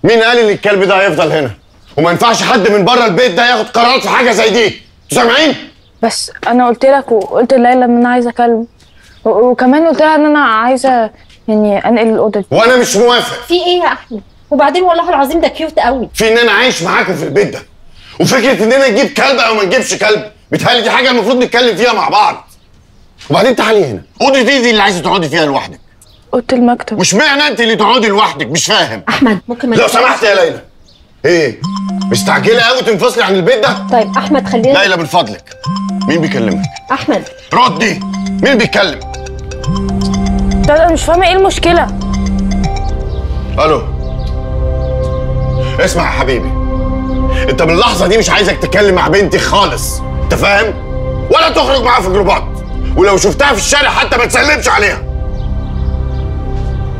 مين قال ان الكلب ده هيفضل هنا؟ وما ينفعش حد من بره البيت ده ياخد قرارات في حاجه زي دي، انتوا سامعين؟ بس انا قلت لك وقلت لليلى ان انا عايزه كلب، وكمان قلت لها ان انا عايزه يعني انقل الاوضه دي. وانا مش موافق. في ايه يا احمد؟ وبعدين والله العظيم ده كيوت قوي. في ان انا عايش معاكم في البيت ده، وفكره اننا نجيب كلب او ما نجيبش كلب بيتهيألي دي حاجه المفروض نتكلم فيها مع بعض. وبعدين تعالي هنا، اوضه دي اللي عايزه تقعدي فيها لوحدك. اوضه المكتب. واشمعنى انت اللي تقعدي لوحدك؟ مش فاهم. احمد ممكن لو سمحت يا ليلى. ايه؟ مستعجله قوي تنفصلي عن البيت ده؟ طيب احمد خلينا. ليلى من فضلك، مين بيكلمك؟ احمد ردي، مين بيتكلم؟ انا مش فاهمه ايه المشكله. الو، اسمع يا حبيبي، انت من اللحظه دي مش عايزك تتكلم مع بنتي خالص، انت فاهم؟ ولا تخرج معاها في جروبات، ولو شفتها في الشارع حتى ما تسلمش عليها.